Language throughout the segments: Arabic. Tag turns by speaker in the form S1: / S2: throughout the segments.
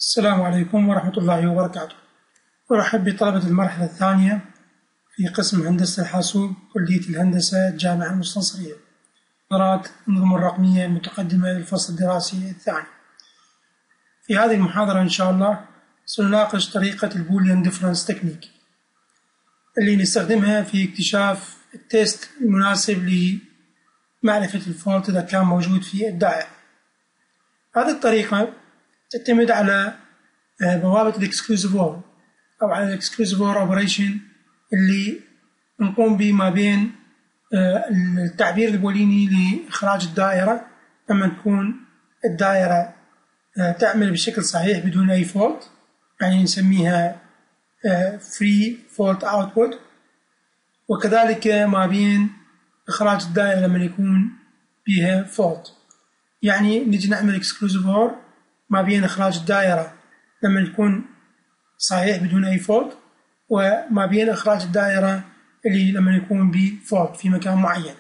S1: السلام عليكم ورحمة الله وبركاته. أرحب بطلبة المرحلة الثانية في قسم هندسة الحاسوب كلية الهندسة الجامعة المستنصرية. محاضرات النظم الرقمية المتقدمة للفصل الدراسي الثاني. في هذه المحاضرة إن شاء الله سنناقش طريقة البوليان ديفرنس تكنيك اللي نستخدمها في اكتشاف التيست المناسب لمعرفة الفولت إذا كان موجود في الدائرة. هذه الطريقة تعتمد على بوابة الاكسكلوزيف اور أو على الاكسكلوزيف اور اوبريشن اللي نقوم به ما بين التعبير البوليني لإخراج الدائرة لما تكون الدائرة تعمل بشكل صحيح بدون أي فولت، يعني نسميها free fault output، وكذلك ما بين إخراج الدائرة لما يكون بها فولت، يعني نجي نعمل اكسكلوزيف اور ما بين إخراج الدائرة لما يكون صحيح بدون أي فولت وما بين إخراج الدائرة اللي لما يكون بفولت في مكان معين.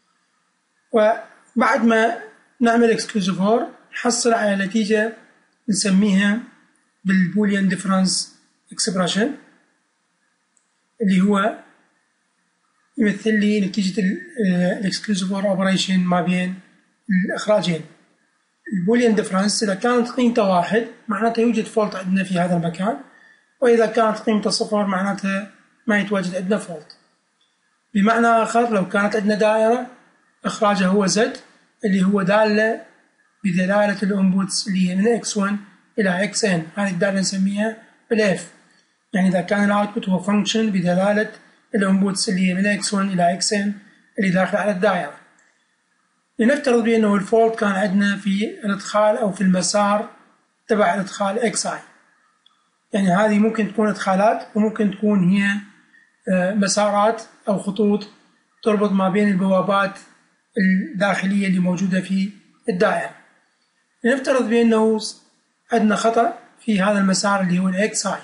S1: وبعد ما نعمل اكسكلوزيف اور نحصل على نتيجة نسميها بالبوليان ديفرنس اكسبريشن اللي هو يمثل لي نتيجة الاكسكلوزيف اور اوبريشن ما بين الإخراجين. البوليان ديفرنس إذا كانت قيمته 1 معناتها يوجد فولت عندنا في هذا المكان، وإذا كانت قيمته 0 معناتها ما يتواجد عندنا فولت. بمعنى آخر لو كانت عندنا دائرة إخراجها هو Z اللي هو دالة بدلالة الانبوتس اللي هي من X1 إلى Xn، هذه الدالة نسميها بالإف، يعني إذا كان الأوتبوت هو فانكشن بدلالة الانبوتس اللي هي من X1 إلى Xn اللي داخل على الدائرة. لنفترض بأنه الفولت كان عندنا في الإدخال أو في المسار تبع الإدخال XI، يعني هذه ممكن تكون إدخالات وممكن تكون هي مسارات أو خطوط تربط ما بين البوابات الداخلية اللي موجودة في الدائرة. لنفترض بأنه عندنا خطأ في هذا المسار اللي هو XI،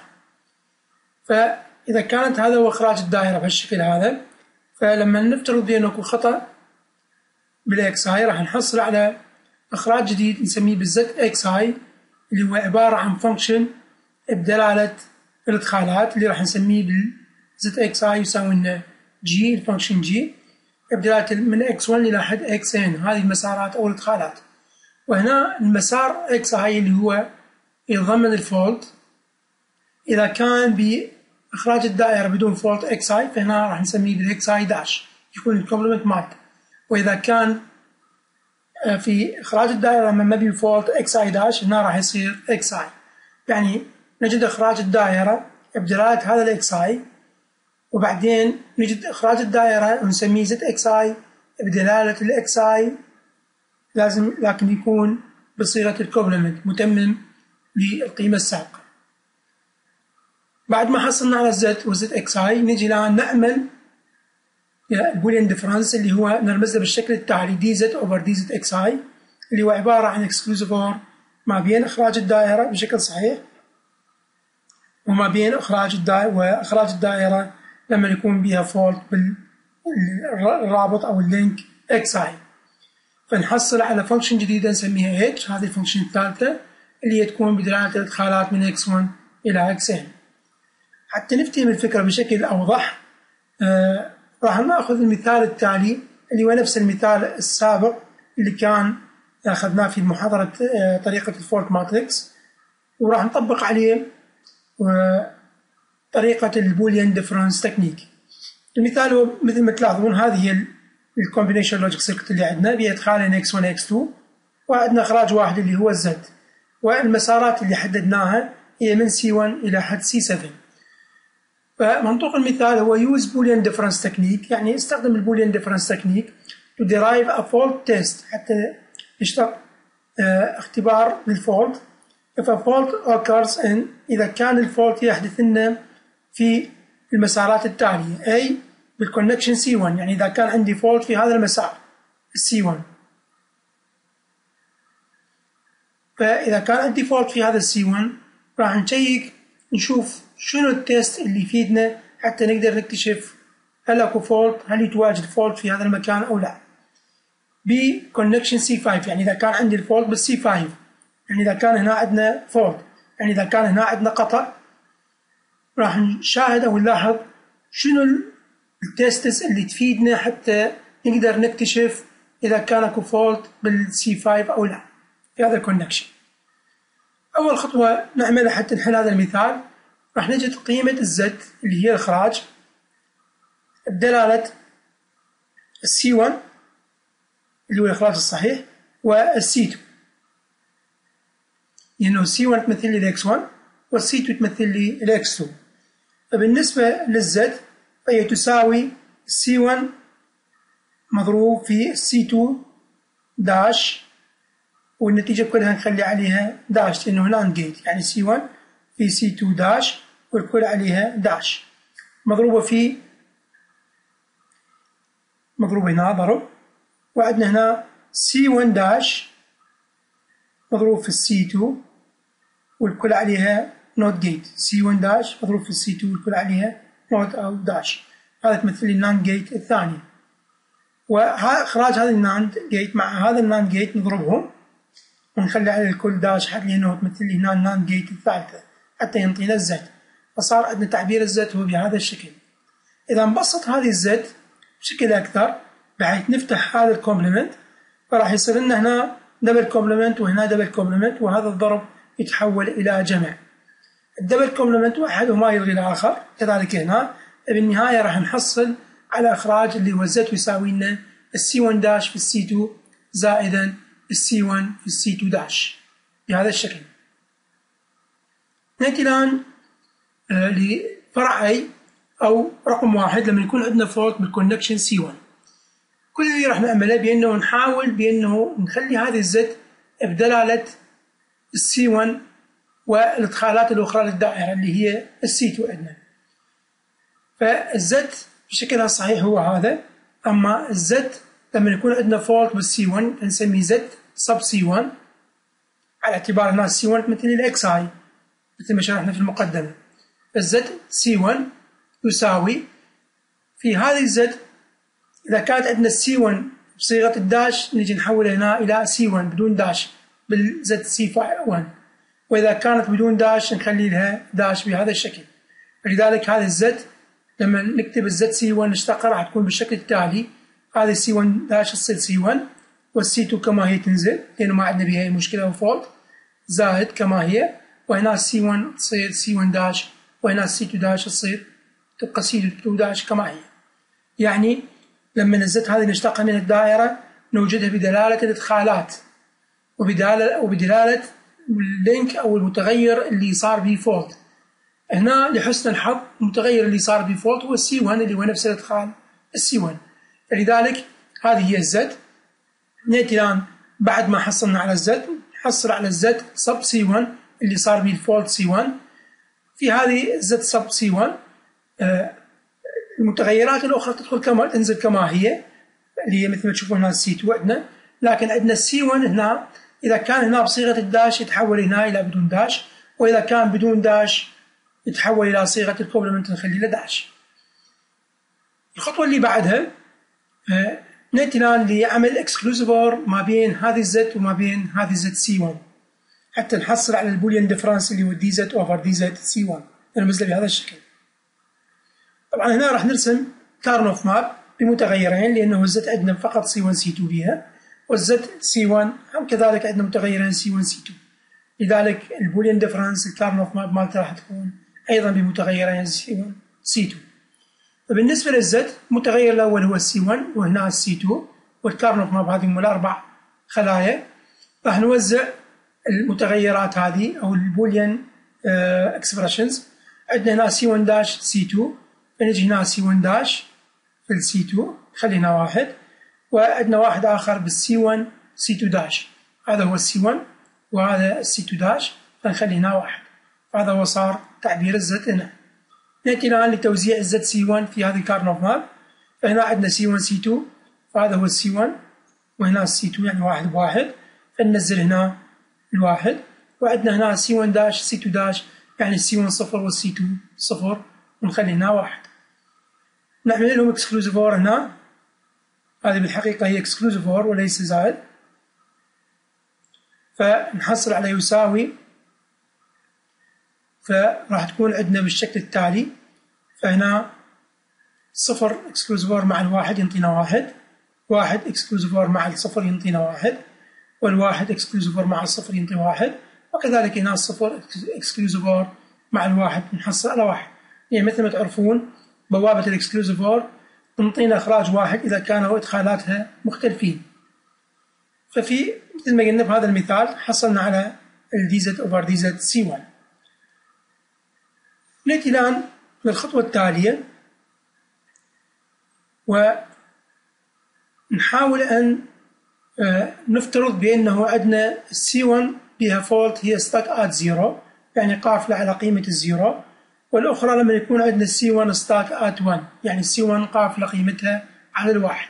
S1: فإذا كانت هذا هو إخراج الدائرة بهالشكل هذا، فلما نفترض بأنه خطأ بالXI راح نحصل على إخراج جديد نسميه بالزد XI اللي هو عبارة عن فانكشن بدلالة الإدخالات اللي راح نسميه بالزد XI يساوي لنا G، الفانكشن G بدلالة من X1 إلى حد Xn، هذه المسارات أو الإدخالات. وهنا المسار XI اللي هو يتضمن الفولت، إذا كان بإخراج الدائرة بدون فولت XI فهنا راح نسميه بالXI داش يكون الكومبلمنت مالته، وإذا كان في إخراج الدائرة لما ما بين فولت XI داش هنا راح يصير XI، يعني نجد إخراج الدائرة بدلالة هذا الXI، وبعدين نجد إخراج الدائرة ونسميه زد XI بدلالة الXI لازم لكن يكون بصيغة الكومبلمنت متمم للقيمة السابقة. بعد ما حصلنا على الزد وزد XI نجي الآن نعمل البوليان ديفرنس اللي هو نرمز له بالشكل التالي دي زد اوفر دي زد اكس اي، اللي هو عبارة عن اكسكلوزيف اور ما بين إخراج الدائرة بشكل صحيح وما بين إخراج الدائرة لما يكون بها فولت بالرابط أو اللينك اكس اي. فنحصل على فانكشن جديدة نسميها اتش، هذه الفانكشن الثالثة اللي هي تكون بدلالة الإدخالات من X1 إلى Xn. حتى نفتهم الفكرة بشكل أوضح راح ناخذ المثال التالي اللي هو نفس المثال السابق اللي كان أخذناه في محاضرة طريقة الفولت ماتريكس، وراح نطبق عليه طريقة البوليان ديفرنس تكنيك. المثال هو مثل ما تلاحظون هذه هي الكومبينيشن لوجيك سيركت اللي عندنا بإدخال X1 X2 وعندنا إخراج واحد اللي هو الزد، والمسارات اللي حددناها هي من C1 إلى حد C7. فمنطوق المثال هو use Boolean difference technique، يعني استخدم البوليان difference technique to derive a fault test حتى نشتغل اختبار للفولت. if a fault occurs in إذا كان الفولت يحدث لنا في المسارات التالية A بالconnection C1، يعني إذا كان عندي فولت في هذا المسار C1، فإذا كان عندي فولت في هذا C1 راح نشيك نشوف شنو التيست اللي يفيدنا حتى نقدر نكتشف هل اكو فولت، هل يتواجد فولت في هذا المكان او لا. بكونكشن C5، يعني اذا كان عندي الفولت بالC5، يعني اذا كان هنا عندنا فولت يعني إذا كان هنا عندنا خطأ راح نشاهد أو نلاحظ شنو التستس اللي تفيدنا حتى نقدر نكتشف إذا كان اكو فولت بالسي 5 أو لا في هذا الكونكشن. أول خطوة نعملها حتى نحل هذا المثال، راح نجد قيمة الزد اللي هي الإخراج بدلالة السي 1 اللي هو الإخراج الصحيح والسي 2، لأنه السي 1 تمثل لي الإكس 1 والسي 2 تمثل لي الإكس 2، فبالنسبة للزد فهي تساوي السي 1 مضروب في السي 2 داش، والنتيجة كلها نخلي عليها داش لأنه ناند جيت، يعني سي 1 في سي 2 داش والكل عليها داش، مضروبة في مضروبة هنا ضرب، وعندنا هنا سي 1 داش مضروب في السي 2 والكل عليها نوت جيت، سي 1 داش مضروب في السي 2 والكل عليها نوت أو داش، هذا تمثل لي الناند جيت الثاني. وإخراج هذا الناند جيت مع هذا الناند جيت نضربهم ونخلي على الكل داش حتى لأنه تمثل لي هنا الناند جيت الثالثة حتى ينطينا الزد، فصار عندنا تعبير الزد هو بهذا الشكل. إذا نبسط هذه الزد بشكل أكثر بحيث نفتح هذا الكومبلمنت فراح يصير لنا هنا دبل كومبلمنت وهنا دبل كومبلمنت، وهذا الضرب يتحول إلى جمع. الدبل كومبلمنت واحد وما يلغي الآخر، كذلك هنا بالنهاية راح نحصل على إخراج اللي هو زد يساوي لنا السي 1 داش في السي 2 زائدا السي 1 في السي 2 داش بهذا الشكل. نأتي الآن لفرع أي أو رقم واحد لما يكون عندنا فولت بالكونكشن سي 1. كل اللي راح نعمله بأنه نحاول بأنه نخلي هذه الزد بدلالة السي 1 والإدخالات الأخرى للدائرة اللي هي السي 2 عندنا. فالزد بشكلها الصحيح هو هذا، أما الزد لما يكون عندنا فولت بالسي 1 نسميه زد سب سي 1 على اعتبار أن السي 1 مثل الإكس آي مثل ما شرحنا في المقدمة. فالزد سي 1 يساوي في هذه الزد إذا كانت عندنا السي 1 بصيغة الداش نجي نحولها هنا إلى سي 1 بدون داش بالزد سي 1، وإذا كانت بدون داش نخلي لها داش بهذا الشكل. فلذلك هذه الزد لما نكتب الزد سي 1 نشتقها راح تكون بالشكل التالي، هذه سي 1 داش تصير سي 1 والسي 2 كما هي تنزل لأنه ما عندنا بها أي مشكلة وفولت زائد كما هي، وهنا سي 1 تصير سي 1 داش وهنا سي 2 داش تصير تبقى سي 2 داش كما هي. يعني لما الزد هذه نشتقها من الدائرة نوجدها بدلالة الإدخالات وبدلالة اللينك أو المتغير اللي صار به فولت. هنا لحسن الحظ المتغير اللي صار به فولت هو السي 1 اللي هو نفس الإدخال السي 1، فلذلك هذه هي الزد. نأتي الآن بعد ما حصلنا على الزد نحصل على الزد سب سي 1 اللي صار به الفولت سي 1. في هذه الزد سب سي 1 المتغيرات الأخرى تنزل كما هي اللي هي مثل ما تشوفون هنا السي 2 عندنا، لكن عندنا السي 1 هنا إذا كان هنا بصيغة الداش يتحول هنا إلى بدون داش، وإذا كان بدون داش يتحول إلى صيغة الكومبلمنت نخلي له داش. الخطوة اللي بعدها نأتي الآن لعمل اكسكلوزيف اور ما بين هذه الزد وما بين هذه الزد سي 1 حتى نحصل على البوليان ديفرنس اللي هو دي زد اوفر دي زد سي 1 نرمز له بهذا الشكل. طبعا هنا راح نرسم كارنوف ماب بمتغيرين لأنه الزد عندنا فقط سي 1 سي 2 بها، والزد سي 1 هم كذلك عندنا متغيرين سي 1 سي 2، لذلك البوليان ديفرنس الكارنوف ماب مالته راح تكون أيضا بمتغيرين سي 1 سي 2. فبالنسبة للزد المتغير الأول هو السي 1 وهنا السي 2 والكارنوف ماب هذه هم الأربع خلايا. راح نوزع المتغيرات هذه أو البوليان اكسبريشنز. عندنا هنا سي 1 داش سي 2، فنجي هنا سي 1 داش في السي 2 نخلي هنا واحد، وعندنا واحد آخر بالسي 1 سي 2 داش، هذا هو السي 1 وهذا السي 2 داش فنخلي هنا واحد، هذا هو صار تعبير الزد هنا. نأتي الآن لتوزيع الزد سي 1 في هذه الكارنوف ماب، فهنا عندنا سي 1 سي 2 فهذا هو السي 1 وهنا السي 2 يعني واحد بواحد، فننزل هنا الواحد، وعندنا هنا سي 1 داش سي 2 داش يعني السي 1 صفر والسي 2 صفر ونخلي هنا واحد. نعمل لهم اكسكلوزيف اور هنا، هذه بالحقيقة هي اكسكلوزيف اور وليس زائد، فنحصل على يساوي فراح تكون عندنا بالشكل التالي. فهنا 0 exclusive OR مع الواحد ينطينا 1، 1 exclusive OR مع الصفر ينطينا 1، والواحد exclusive OR مع الصفر ينطي 1، وكذلك هنا 0 exclusive OR مع الواحد نحصل على 1. يعني مثل ما تعرفون بوابة الاكسكلوزيف OR تنطينا إخراج واحد إذا كانوا إدخالاتها مختلفين. ففي مثل ما قلنا بهذا المثال حصلنا على ال dz over dz C1. نأتي الآن للخطوة التالية ونحاول أن نفترض بأنه عندنا C1 بها فولت هي stuck at 0، يعني قافلة على قيمة الزيرو، والأخرى لما يكون عندنا C1 stuck at 1، يعني C1 قافلة قيمتها على الواحد.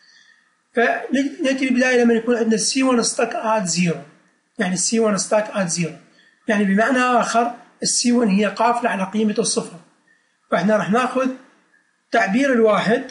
S1: فنأتي بالبداية لما يكون عندنا C1 stuck at 0، يعني C1 stuck at 0، يعني بمعنى آخر C1 هي قافلة على قيمة الصفر. فإحنا راح ناخذ تعبير الواحد،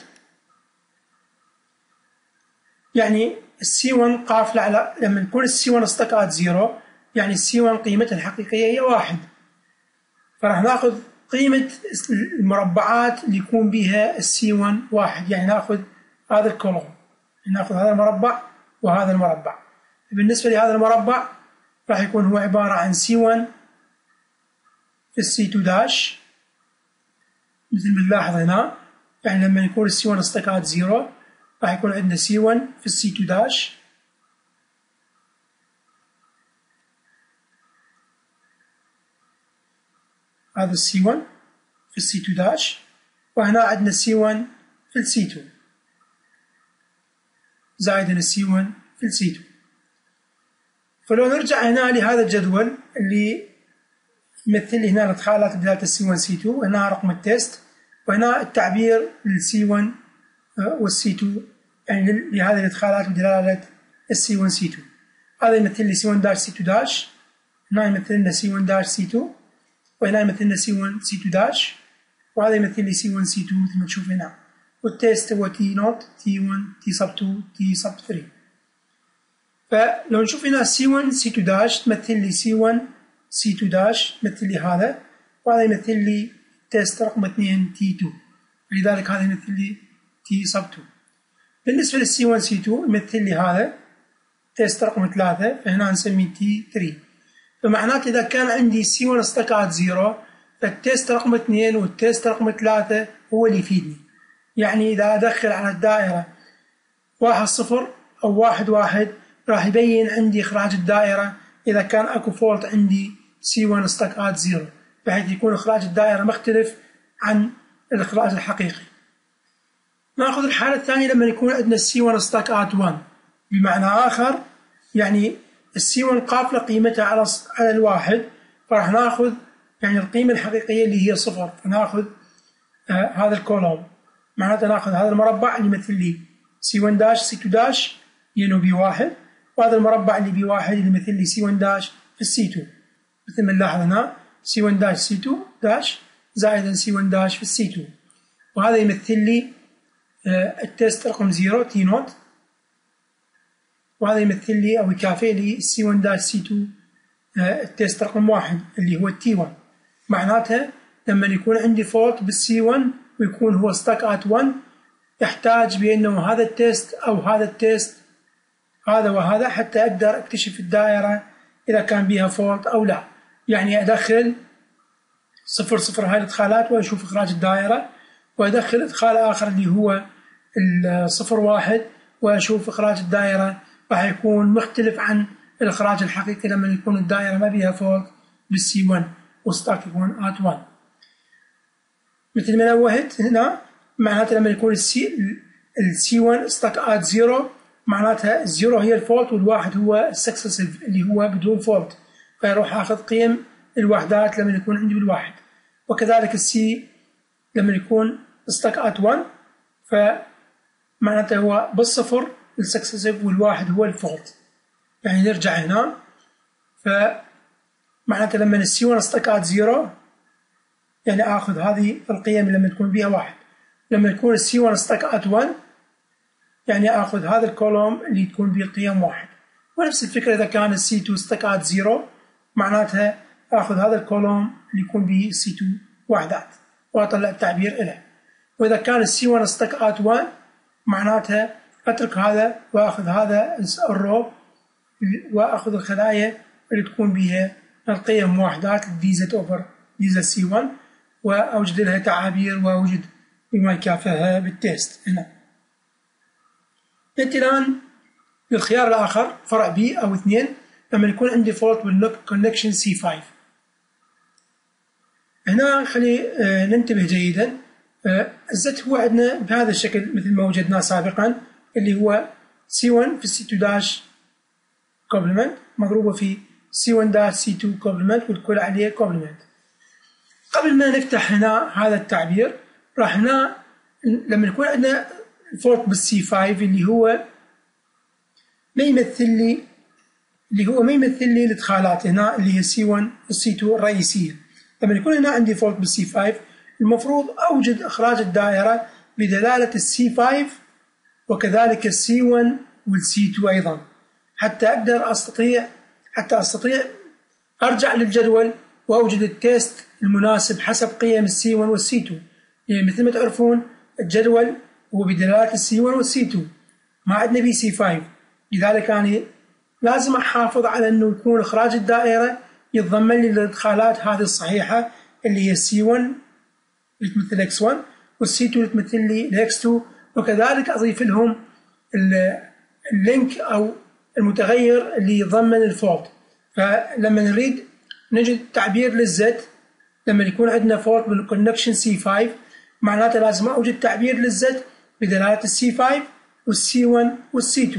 S1: يعني C1 قافلة على لما نكون C1 stuck at 0 يعني C1 قيمتها الحقيقية هي 1. فراح ناخذ قيمة المربعات اللي يكون بها C1 1، يعني ناخذ هذا الكولوم، ناخذ هذا المربع وهذا المربع. بالنسبة لهذا المربع راح يكون هو عبارة عن C1 في C2 داش مثل ما نلاحظ هنا، يعني لما يكون C1 stuck at 0 راح يكون عندنا C1 في C2 داش هذا C1 في C2 داش، وهنا عندنا C1 في C2 زائدا C1 في C2. فلو نرجع هنا لهذا الجدول اللي يمثل لي هنا الادخالات بدالة C1 C2، هنا رقم التيست، وهنا التعبير للC1 والC2، يعني لهذه الادخالات بدلالة C1 C2. هذا يمثل لي C1 داش C2 داش، هنا يمثل لنا C1 داش C2، وهنا يمثل لنا C1 C2 داش، وهذا يمثل لي C1 C2 مثل ما تشوف هنا، والتيست هو T0 T1 T sub 2 T sub 3. فلو نشوف هنا C1 C2 داش تمثل لي C1 C2 داش يمثل لي هذا، وهذا يمثل لي تيست رقم 2 T2، لذلك هذا يمثل لي T sub 2. بالنسبة لل C1 C2 يمثل لي هذا تيست رقم 3، فهنا نسميه T3. فمعناته إذا كان عندي C1 stuck at 0 فالتيست رقم 2 والتيست رقم 3 هو اللي يفيدني. يعني إذا أدخل على الدائرة 1 0 أو 1 1 راح يبين عندي إخراج الدائرة إذا كان أكو فولت عندي C1 stuck at 0، بحيث يكون إخراج الدائرة مختلف عن الإخراج الحقيقي. نأخذ الحالة الثانية لما يكون عندنا C1 stuck at 1، بمعنى آخر يعني C1 قافلة قيمتها على الواحد، فراح ناخذ يعني القيمة الحقيقية اللي هي 0، فناخذ هذا الكولوم، معناته ناخذ هذا المربع اللي يمثل لي C1 داش C2 داش ينو B1، وهذا المربع اللي B1 اللي يمثل لي C1 داش في C2، مثل ما نلاحظ هنا C1 داش C2 داش زائدا C1 داش في C2، وهذا يمثل لي التيست رقم 0 T0، وهذا يمثل لي أو يكافئ لي C1 داش C2 التيست رقم 1 اللي هو T1. معناتها لما يكون عندي فولت بالC1 ويكون هو stuck at 1 يحتاج بأنه هذا التيست أو هذا التيست هذا وهذا حتى أقدر أكتشف الدائرة إذا كان بها فولت أو لا. يعني أدخل 0 0 هاي الإدخالات وأشوف إخراج الدائرة، وأدخل إدخال آخر اللي هو 0 1 وأشوف إخراج الدائرة، راح يكون مختلف عن الإخراج الحقيقي لما يكون الدائرة ما بها فولت بالC1 وستاك يكون at 1. مثل ما نوهت هنا معناتها لما يكون الC1 ستاك at 0 معناتها الزيرو هي الفولت والواحد هو السكسسيف اللي هو بدون فولت، فيروح آخذ قيم الوحدات لما يكون عندي بالواحد. وكذلك السي لما يكون ستاك at 1 فمعناته هو بالصفر السكسسيف والواحد هو الفولت. يعني نرجع هنا فمعناته لما السي1 ستاك at 0 يعني آخذ هذه القيم لما تكون بها واحد، لما يكون السي1 ستاك at 1 يعني آخذ هذا الكولوم اللي تكون به قيم واحد. ونفس الفكرة إذا كان السي2 ستاك at 0 معناتها آخذ هذا الكولوم اللي يكون به C2 وحدات وأطلع التعبير له. وإذا كان C1 stuck at 1 معناتها أترك هذا وأخذ هذا الرو وأخذ الخلايا اللي تكون بها القيم وحدات DZ over DZ C1 وأوجد لها تعابير وأوجد بما يكافئها بالتيست هنا. نأتي الآن للخيار الآخر فرع B أو 2 لما يكون عندي فولت بالكونكشن C5. هنا خلي ننتبه جيدا. الزت هو عندنا بهذا الشكل مثل ما وجدناه سابقا اللي هو C1 في C2 داش كومبلمنت مضروبة في C1 داش C2 كومبلمنت والكل عليه كومبلمنت. قبل ما نفتح هنا هذا التعبير راح هنا لما يكون عندنا فولت بالC5 اللي هو ما يمثل لي الادخالات هنا اللي هي C1 والC2 الرئيسية. لما يكون هنا عندي فولت بالC5 المفروض أوجد إخراج الدائرة بدلالة الC5 وكذلك الC1 والC2 أيضا حتى أستطيع أرجع للجدول وأوجد التيست المناسب حسب قيم الC1 والC2. يعني مثل ما تعرفون الجدول هو بدلالة الC1 والC2 ما عندنا BC5، لذلك أنا لازم أحافظ على أنه يكون إخراج الدائرة يتضمن لي الإدخالات هذه الصحيحة اللي هي C1 اللي تمثل X1 والC2 اللي تمثل لي X2 وكذلك أضيف لهم اللينك أو المتغير اللي يضمن الفولت. فلما نريد نجد تعبير للزت لما يكون عندنا فولت بالكونكشن C5 معناته لازم أوجد تعبير للزت بدلالة الC5 والC1 والC2.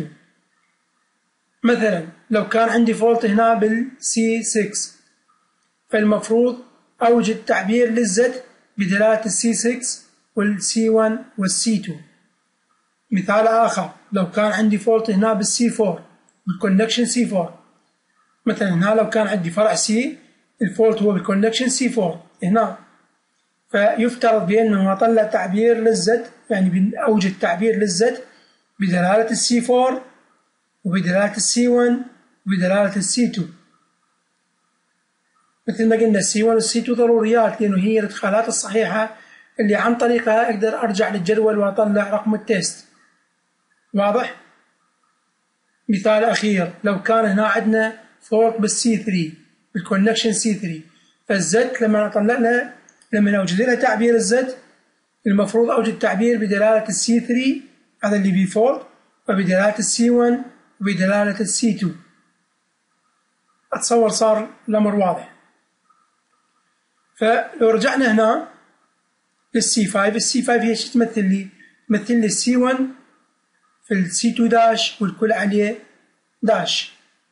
S1: مثلا لو كان عندي فولت هنا بالC6 فالمفروض أوجد تعبير للزت بدلالة الC6 والC1 والC2. مثال آخر لو كان عندي فولت هنا بالC4 بالكونكشن C4 مثلا هنا لو كان عندي فرع C الفولت هو بالكونكشن C4 هنا فيفترض بأنه أطلع تعبير للزت يعني أوجد تعبير للزت بدلالة الC4 وبدلالة الC1 وبدلالة الC2. مثل ما قلنا الC1 والC2 ضروريات لأنه هي الإدخالات الصحيحة اللي عن طريقها أقدر أرجع للجدول وأطلع رقم التيست. واضح؟ مثال أخير لو كان هنا عندنا فولت بالC3 بالكونكشن C3 فالزت لما أوجد لها تعبير الزت المفروض أوجد تعبير بدلالة الC3 هذا اللي بيه فولت وبدلالة الC1 وبدلالة الC2. أتصور صار الأمر واضح. فلو رجعنا هنا للC5 الC5 هي شو تمثل لي؟ تمثل لي C1 في الC2 داش والكل عليه داش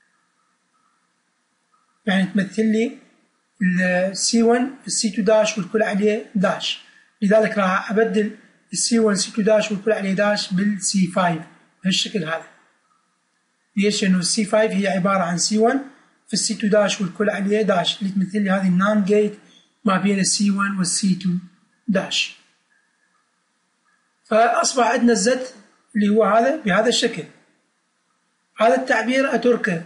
S1: يعني تمثل لي C1 في الC2 داش والكل عليه داش. لذلك راح أبدل الC1 C2 داش والكل عليه داش بالC5 بهالشكل هذا. ليش؟ لأنه الC5 هي عبارة عن C1 في الC2 داش والكل عليه داش اللي تمثل لي هذه الناند جيت ما بين الC1 والC2 داش. فأصبح عندنا الزت اللي هو هذا بهذا الشكل. هذا التعبير أتركه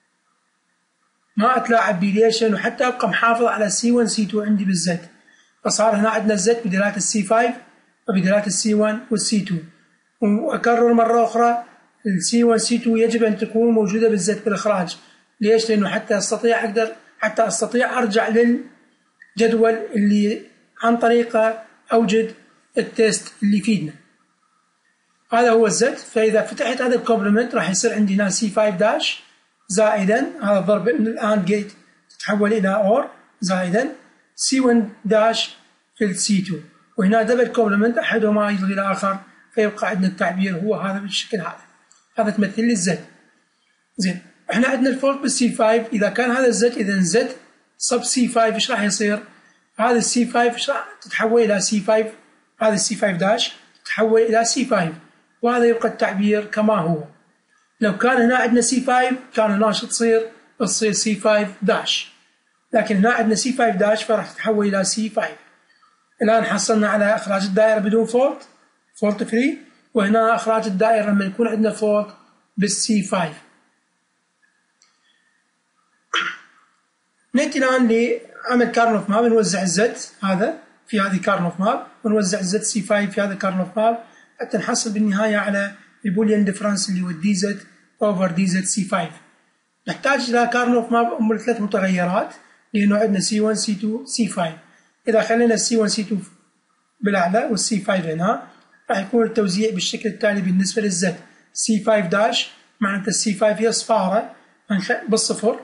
S1: ما أتلاعب به. ليش؟ لأنه حتى أبقى محافظ على C1 C2 عندي بالزت. فصار هنا عندنا الزت بدلالة الC5 وبدلالة الC1 والC2. وأكرر مرة أخرى الC1 C2 يجب أن تكون موجودة بالزت بالإخراج. ليش؟ لأنه حتى أستطيع أرجع للجدول اللي عن طريقه أوجد التيست اللي يفيدنا. هذا هو الزت. فإذا فتحت هذا الكومبلمنت راح يصير عندي هنا C5 داش زائدا هذا الضرب من الآند جيت تتحول إلى أور زائدا C1 داش في C2 وهنا دبل كومبلمنت أحدهما يلغي الآخر فيبقى عندنا التعبير هو هذا بالشكل هذا. هذا تمثل لي الزت. زين احنا عندنا الفولت بالC5 إذا كان هذا الزت إذا زت صب C5 إيش راح يصير؟ هذا الC5 إيش راح تتحول إلى C5 هذا الC5 داش تتحول إلى C5 وهذا يبقى التعبير كما هو. لو كان هنا عندنا C5 كان هنا شو تصير C5 داش لكن هنا عندنا C5 داش فراح تتحول إلى C5. الآن حصلنا على إخراج الدائرة بدون فولت فري وهنا إخراج الدائرة لما يكون عندنا فولت بالC5. نأتي الآن لعمل كارن اوف ماب. نوزع الزد هذا في هذه كارن اوف ماب، ونوزع الزد سي 5 في هذا كارن اوف ماب، حتى نحصل بالنهاية على البوليان ديفرنس اللي هو دي زد اوفر دي زد سي 5. نحتاج إلى كارن اوف ماب أم 3 متغيرات، لأنه عندنا سي 1 سي 2 سي 5. إذا خلينا السي 1 سي 2 بالأعلى والسي 5 هنا، راح يكون التوزيع بالشكل التالي بالنسبة للزد. سي 5 داش معناته السي 5 هي صفارة بالصفر،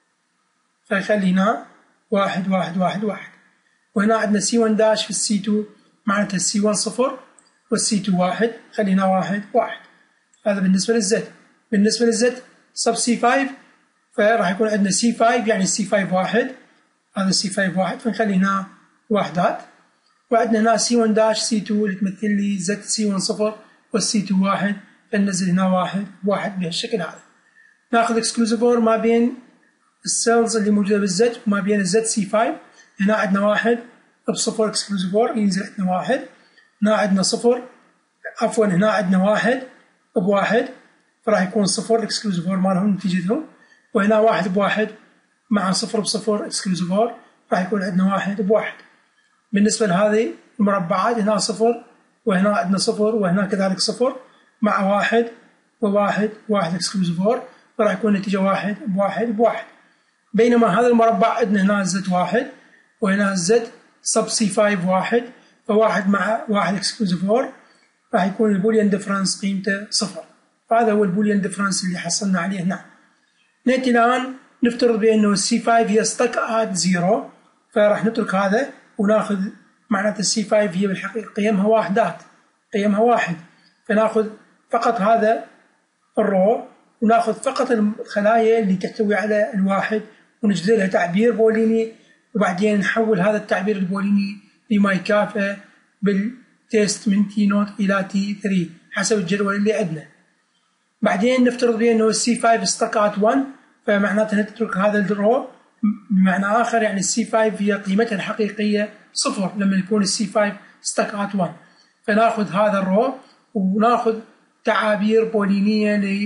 S1: فيخلي هنا 1 1 1 1. وهنا عندنا سي 1 داش في السي 2 معناته السي 1 صفر والسي 2 1، خلي هنا 1 1. هذا بالنسبة للزد. بالنسبة للزد سب سي 5 فراح يكون عندنا سي 5 يعني السي 5 1، هذا السي 5 1، فنخلي هنا وحدات. وعندنا هنا سي 1 داش سي 2 اللي تمثل لي زد سي 1 صفر والسي 2 1، فننزل هنا 1 1 بهالشكل هذا. ناخذ اكسكلوزيف اور ما بين السيلز اللي موجودة بالزد وما بين الزد سي 5. هنا عندنا 1 بصفر اكسكلوزيف اور ينزل عندنا 1. هنا عندنا صفر، عفوا هنا عندنا 1 ب1 فراح يكون صفر اكسكلوزيف اور مالهم نتيجتهم. وهنا 1 ب1 مع صفر بصفر اكسكلوزيف اور راح يكون عندنا 1 ب1. بالنسبة لهذه المربعات هنا صفر وهنا عندنا صفر وهنا كذلك صفر مع 1 و1 1 اكسكلوزيف اور، فراح يكون النتيجة 1 ب1 ب1. بينما هذا المربع عندنا هنا الزد 1 وهنا الزد سب سي 5 1، فواحد مع 1 اكسكلوزيف اور راح يكون البوليان ديفرنس قيمته صفر. فهذا هو البوليان ديفرنس اللي حصلنا عليه هنا. نأتي الآن نفترض بأنه السي 5 هي ستك ات 0، فراح نترك هذا وناخذ معناته السي 5 هي بالحقيقة قيمها وحدات، قيمها 1، فناخذ فقط هذا الرو وناخذ فقط الخلايا اللي تحتوي على الواحد ونجد لها تعبير بوليني، وبعدين نحول هذا التعبير البوليني لما يكافئ بالتيست من تي نوت إلى تي 3 حسب الجدول اللي عندنا. بعدين نفترض بأنه السي 5 ستك ات 1، فمعناته نترك هذا الرو. بمعنى آخر يعني السي 5 هي قيمتها الحقيقية صفر لما يكون السي 5 ستك ات 1، فناخذ هذا الرو وناخذ تعابير بولينية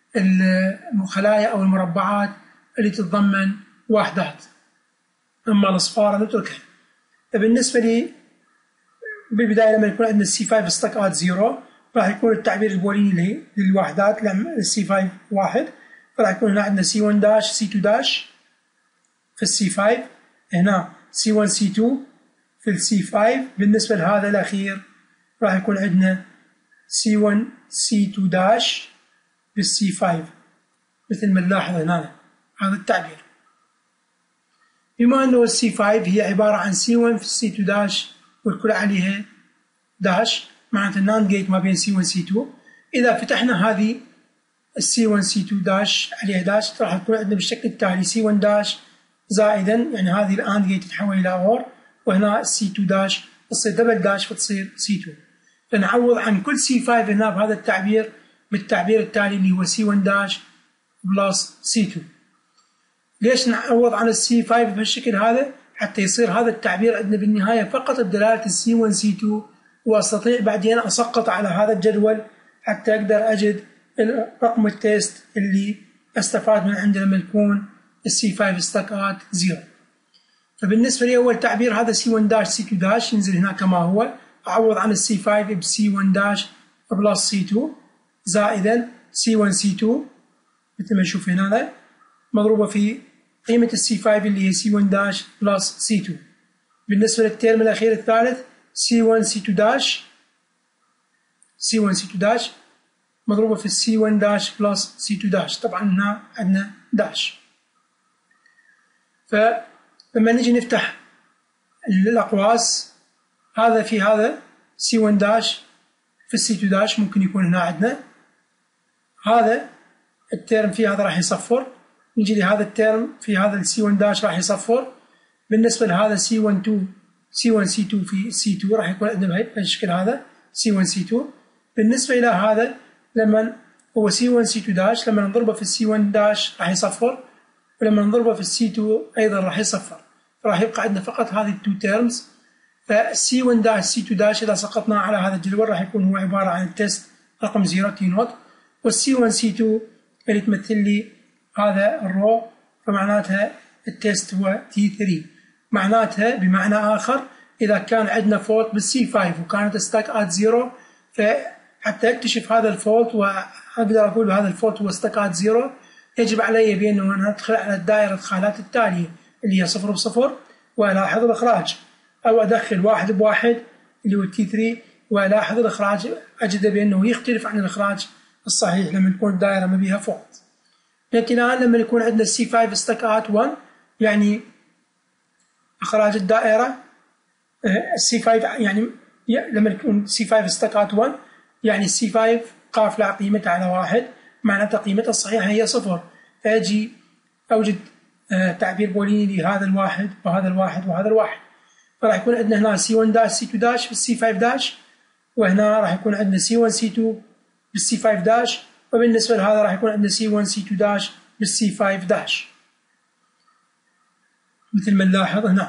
S1: للخلايا أو المربعات اللي تتضمن وحدات، أما الأصفار نتركها. بالنسبة لي بالبداية لما يكون عندنا السي 5 ستك ات 0 راح يكون التعبير البوليني للوحدات السي 5 1، فراح يكون هنا عندنا سي 1 داش سي 2 داش في السي 5، هنا سي 1 سي 2 في السي 5. بالنسبة لهذا الأخير راح يكون عندنا سي 1 سي 2 داش بالسي 5 مثل ما نلاحظ هنا هذا التعبير. بما أنه السي 5 هي عبارة عن سي 1 في السي 2 داش والكل عليها داش، معناته الناند جيت ما بين سي 1 سي 2. إذا فتحنا هذه السي 1 سي 2 داش عليها داش راح تكون عندنا بالشكل التالي سي 1 داش زائدا، يعني هذه الآند جيت تتحول إلى اور، وهنا السي 2 داش تصير دبل داش فتصير سي 2. فنعوض عن كل سي 5 هنا بهذا التعبير بالتعبير التالي اللي هو سي 1 داش بلس سي 2. ليش نعوض عن السي 5 بهالشكل هذا؟ حتى يصير هذا التعبير عندنا بالنهاية فقط بدلالة السي 1 سي 2، واستطيع بعدين اسقط على هذا الجدول حتى اقدر اجد رقم التيست اللي استفاد من عنده لما يكون السي 5 ستك ات 0. فبالنسبة لي اول تعبير هذا سي 1 داش سي 2 داش ينزل هنا كما هو، اعوض عن السي 5 بسي 1 داش بلس سي 2 زائدا سي 1 سي 2 مثل ما نشوف هنا مضروبة في قيمة السي 5 اللي هي سي 1 داش بلس سي 2. بالنسبة للترم الأخير الثالث سي 1 سي 2 داش، سي 1 سي 2 داش مضروبة في السي 1 داش بلس سي 2 داش، طبعا هنا عندنا داش. فلما نجي نفتح الأقواس هذا في هذا سي 1 داش في السي 2 داش ممكن يكون هنا عندنا هذا الترم في هذا راح يصفر، نجي لهذا الترم في هذا السي 1 داش راح يصفر. بالنسبة لهذا سي 1 2 سي 1 سي 2 في سي 2 راح يكون عندنا بهالشكل هذا سي 1 سي 2. بالنسبة إلى هذا لما هو سي 1 سي 2 داش لما نضربه في السي 1 داش راح يصفر، ولما نضربه في السي 2 أيضا راح يصفر، فراح يبقى عندنا فقط هذه التو تيرمز. فالسي 1 داش سي 2 داش إذا سقطناه على هذا الجدول راح يكون هو عبارة عن التست رقم 0 تي نوت، والسي 1 سي 2 اللي تمثل لي هذا الرو، فمعناتها التيست هو T3. معناتها بمعنى آخر إذا كان عندنا فولت بالسي 5 وكانت ستاك ات 0، فحتى اكتشف هذا الفولت وأقدر أقول هذا الفولت هو ستاك ات 0، يجب علي بأنه أنا أدخل على الدائرة الخانات التالية اللي هي 0 ب0 وألاحظ الإخراج، أو أدخل 1 ب1 اللي هو T3 وألاحظ الإخراج، أجد بأنه يختلف عن الإخراج الصحيح لما تكون الدائرة ما بيها فولت. لكن الآن لما يكون عندنا سي 5 ستاك ات 1 يعني إخراج الدائرة السي 5 يعني لما يكون سي 5 ستاك ات 1 يعني السي 5 قافلة قيمتها على 1، معناتها قيمتها الصحيحة هي 0. فأجي أوجد تعبير بوليني لهذا الواحد وهذا الواحد وهذا الواحد، فراح يكون عندنا هنا سي 1 داش سي 2 داش بالسي 5 داش، وهنا راح يكون عندنا سي 1 سي 2 بالسي 5 داش، وبالنسبة لهذا راح يكون عندنا سي 1 سي 2 داش بالسي 5 داش مثل ما نلاحظ هنا.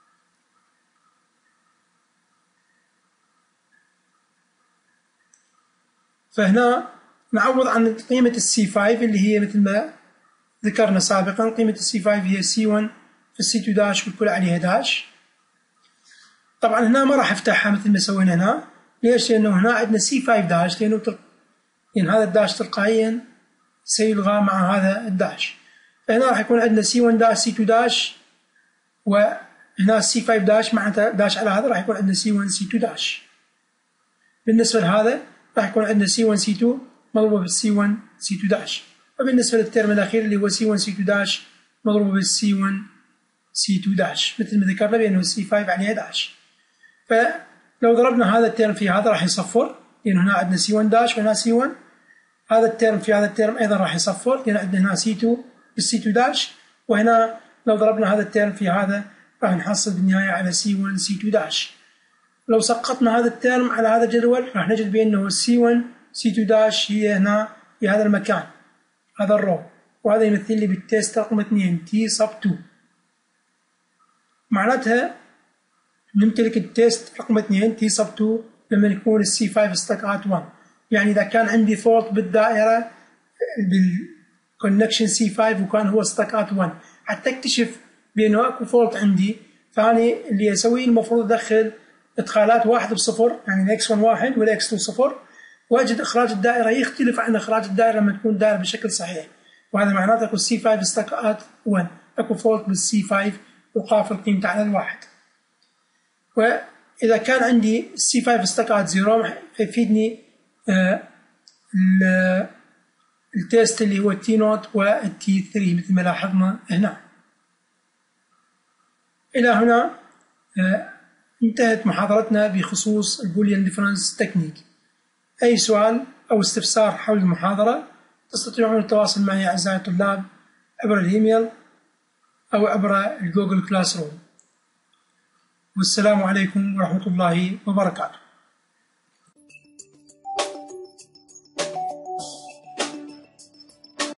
S1: فهنا نعوض عن قيمة السي 5 اللي هي مثل ما ذكرنا سابقا، قيمة السي 5 هي سي 1 في السي 2 داش والكل عليها داش. طبعا هنا ما راح افتحها مثل ما سوينا هنا، ليش؟ لأنه هنا عندنا سي 5 داش، لأن هذا الداش تلقائيا سيلغى مع هذا الداش، فهنا راح يكون عندنا سي 1 داش سي 2 داش، وهنا سي 5 داش معناتها داش على هذا راح يكون عندنا سي 1 سي 2 داش. بالنسبة لهذا راح يكون عندنا سي 1 سي 2 مضروبة بالسي 1 سي 2 داش، وبالنسبة للترم الأخير اللي هو سي 1 سي 2 داش مضروبة بالسي 1 سي 2 داش، مثل ما ذكرنا بأنه سي 5 عليها داش. فلو ضربنا هذا الترم في هذا راح يصفر، لأن هنا عندنا سي 1 داش وهنا سي 1، هذا الترم في هذا الترم أيضا راح يصفر، لأن عندنا هنا سي 2 بالسي 2 داش، وهنا لو ضربنا هذا الترم في هذا راح نحصل بالنهاية على سي 1 سي 2 داش. لو سقطنا هذا الترم على هذا الجدول راح نجد بأنه سي 1 سي 2 داش هي هنا في هذا المكان، هذا الرو، وهذا يمثل لي بالتيست رقم 2 تي سب 2. معناتها نمتلك التيست رقم 2 تي سب 2 لما يكون السي 5 ستاك ات 1، يعني إذا كان عندي فولت بالدائرة بالكونكشن سي 5 وكان هو ستاك ات 1، حتى اكتشف بأنه اكو فولت عندي، فاني اللي اسويه المفروض ادخل ادخالات 1 بصفر، يعني الاكس 1 1 والاكس 2 صفر، واجد اخراج الدائرة يختلف عن اخراج الدائرة لما تكون الدائرة بشكل صحيح، وهذا معناته اكو سي 5 ستاك ات 1، اكو فولت بالسي 5 وقافل قيمته على الواحد. وإذا كان عندي سي 5 ستاك ات 0 فيفيدني التيست اللي هو التي نوت والتي 3 مثل ما لاحظنا هنا. إلى هنا انتهت محاضرتنا بخصوص البوليان ديفرنس تكنيك. أي سؤال أو استفسار حول المحاضرة تستطيعون التواصل معي أعزائي الطلاب عبر الإيميل أو عبر الجوجل كلاس روم. والسلام عليكم ورحمة الله وبركاته.